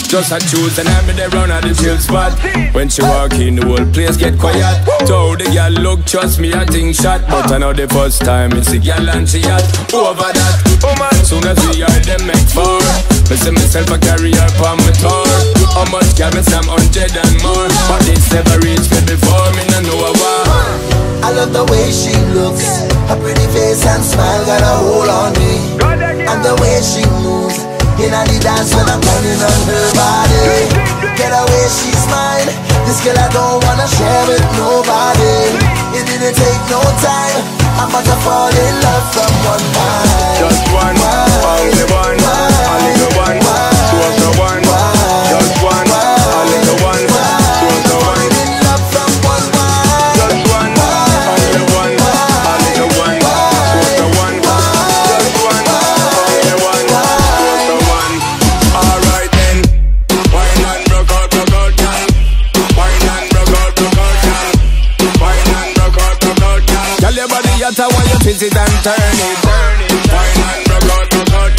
Just a choose and I'm in the round at the chill spot. When she walk in, the whole place get quiet. So the girl look, trust me, I think shot. But I know the first time it's the girl and she hot. Over that, oh man, soon as we are them make four. I see myself a carry her on my tour. How much can me some 100 and more? But it's never reached me before, me no know a war. I love the way she looks. Her pretty face and smile got a hold on me. And the way she moves in the dance when I'm grinding on her body. Get away, she's mine. This girl I don't wanna share with nobody. It didn't take no time. I'm about to fall in love from one time. Just one, only one, only the one. Just the one, just one, only the one. Just the one. In love from one time. Just one, only the one, only the one. Just the one, just one, only the one. Just the one. Alright then, wine and rock out, girl. Wine and rock out, girl. Wine and rock out, girl. Tell your body you want you twist it and turn it. Wine and rock out, girl.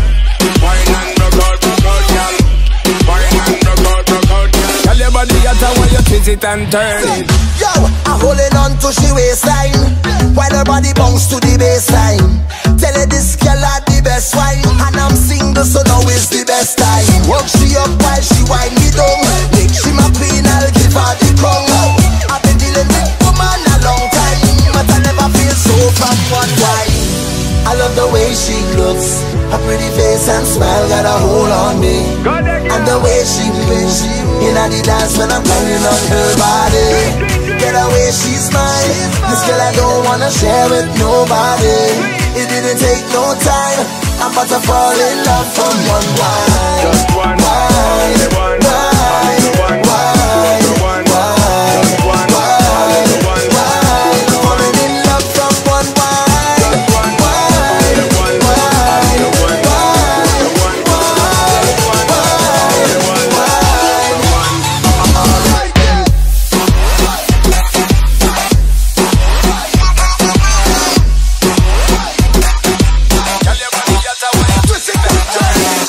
Wine and rock out, girl. Wine and rock out, girl. Tell your body you want you twist it and turn it. Yo, I'm holding on to she waistline while her body bounce to the baseline. Tell her this girl had the best wine, and I'm single so now is the best time. Work she up while she wind me down. Make she my queen, I'll give her the crown. I've been dealing with woman a long time, but I never feel so from one time. I love the way she looks. Her pretty face and smile got a hold on me. And the way she moves in the dance when I'm grinding on her body. Get away, she's mine. This girl I don't wanna share with nobody. It didn't take no time. I'm about to fall in love from one wine. Just one, only one, only the one. Just the one, just one, only the one. Falling in love from one wine. Just one, only the one, only the one. Just the one, just one, only the one. Alright then. Tell your body you want you twist it and turn it.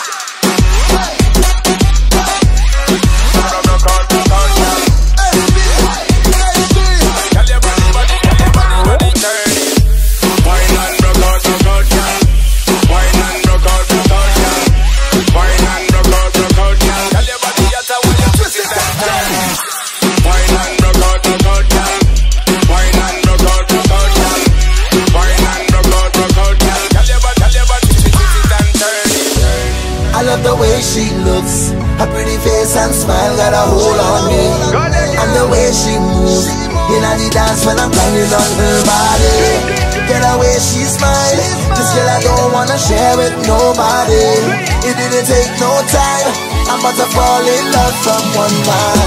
Tell your body turn it. Wine and rock out, girl. Wine and rock out, girl. Wine and rock out, girl. Tell your body you want you twist it and turn it. Wine and rock out, girl. Wine and rock out, girl. Wine and rock out, girl. Tell your body twist it and turn it. I love the way she looks. Her pretty face and smile got a hold on me. And the way she moves in the dance when I'm grinding on her body. Get away, she's mine. This girl I don't wanna share with nobody. It didn't take no time. I'm about to fall in love from one time.